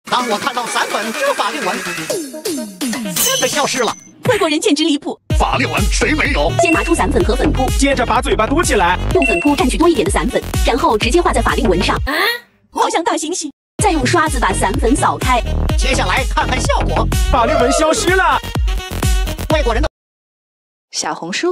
当我看到散粉这法令纹真的消失了， 外国人简直离谱。 法令纹谁没有？ 先拿出散粉和粉扑， 接着把嘴巴嘟起来， 用粉扑蘸取多一点的散粉，然后直接画在法令纹上。好像大猩猩。再用刷子把散粉扫开。 接下来看看效果， 法令纹消失了。 外国人的小红书。